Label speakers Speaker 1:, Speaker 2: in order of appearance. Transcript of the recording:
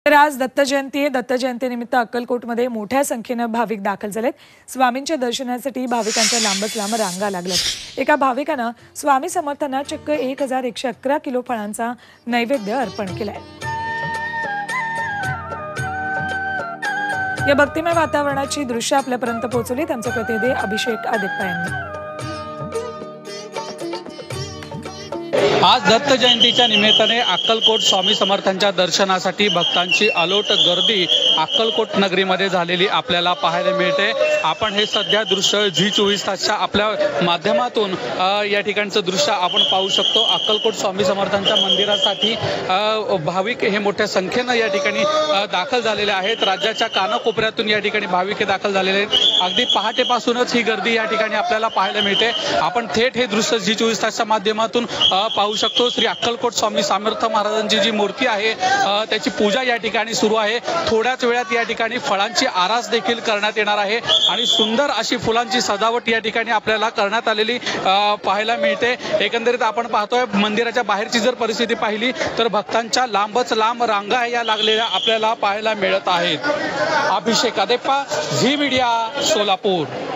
Speaker 1: तर आज दत्त जयंती आहे। दत्त जयंतीनिमित्त अक्कलकोटमध्ये मोठ्या संख्येनं भाविक दाखल झालेत। स्वामींच्या दर्शनासाठी भाविकांच्या लांबच लांब रांगा लागल्यात। एका भाविकानं स्वामी समर्थांना चक्क 1111 किलो फळांचा नैवेद्य अर्पण केलाय। या भक्तिमय वातावरणाची दृश्य आपल्यापर्यंत पोहोचवली त्यांचे प्रतिनिधी अभिषेक आदिप्पा यांनी।
Speaker 2: आज दत्त जयंतीच्या निमित्ताने अक्कलकोट स्वामी समर्थांच्या दर्शनासाठी भक्तांची अलोट गर्दी अक्कलकोट नगरीमध्ये झालेली आपल्याला पाहायला मिळते। आपण हे सध्या दृश्य G24 तासच्या आपल्या माध्यमातून या ठिकाणचं दृश्य आपण पाहू शकतो। अक्कलकोट स्वामी समर्थांच्या मंदिरासाठी भाविक हे मोठ्या संख्येने या ठिकाणी दाखल झालेले आहेत। राज्याच्या कानाकोपऱ्यातून या ठिकाणी भाविक दाखल झालेले आहेत। अगदी पहाटेपासूनच ही गर्दी या ठिकाणी आपल्याला पाहायला मिळते। आपण थेट हे दृश्य G24 तासच्या माध्यमातून पाहू शकतो। श्री अक्कलकोट स्वामी समर्थ महाराजांची जी मूर्ती आहे त्याची पूजा या ठिकाणी सुरू आहे। थोड्याच वेळात या ठिकाणी फळांची आरास देखील करण्यात येणार आहे आणि सुंदर अशी फुलांची सजावट या ठिकाणी आपल्याला करण्यात आलेली पाहायला मिळते। एकंदरीत आपण पाहतोय मंदिराच्या बाहेरची जर परिस्थिती पाहिली तर भक्तांच्या लांबच लांब रांगा या लागलेल्या आपल्याला पाहायला मिळत आहेत। Abhishek Adippa, Zee Media, Solapur.